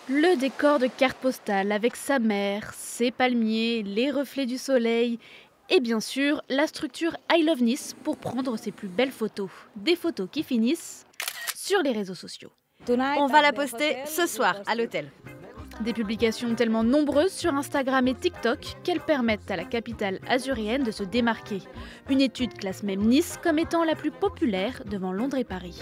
Le décor de carte postale avec sa mer, ses palmiers, les reflets du soleil et bien sûr la structure I Love Nice pour prendre ses plus belles photos. Des photos qui finissent sur les réseaux sociaux. On va la poster ce soir à l'hôtel. Des publications tellement nombreuses sur Instagram et TikTok qu'elles permettent à la capitale azurienne de se démarquer. Une étude classe même Nice comme étant la plus populaire devant Londres et Paris.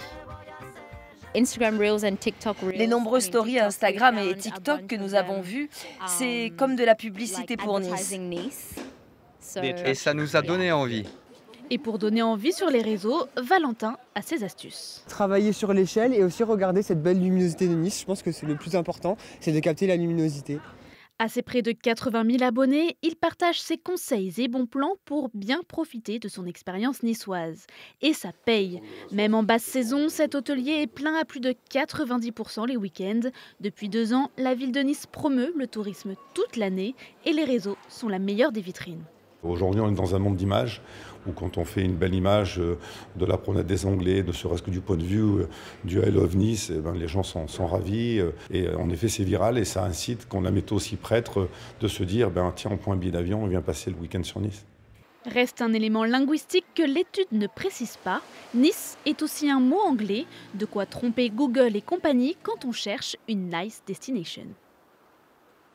Les nombreuses stories Instagram et TikTok que nous avons vues, c'est comme de la publicité pour Nice. Et ça nous a donné envie. Et pour donner envie sur les réseaux, Valentin a ses astuces. Travailler sur l'échelle et aussi regarder cette belle luminosité de Nice. Je pense que c'est le plus important, c'est de capter la luminosité. À ses près de 80 000 abonnés, il partage ses conseils et bons plans pour bien profiter de son expérience niçoise. Et ça paye. Même en basse saison, cet hôtelier est plein à plus de 90% les week-ends. Depuis 2 ans, la ville de Nice promeut le tourisme toute l'année et les réseaux sont la meilleure des vitrines. Aujourd'hui, on est dans un monde d'images où quand on fait une belle image de la promenade des Anglais, ne serait-ce que du point de vue du I Love Nice, les gens sont ravis. Et en effet, c'est viral et ça incite, quand la météo s'y prête, de se dire tiens, on prend un billet d'avion, on vient passer le week-end sur Nice. Reste un élément linguistique que l'étude ne précise pas. Nice est aussi un mot anglais, de quoi tromper Google et compagnie quand on cherche une nice destination.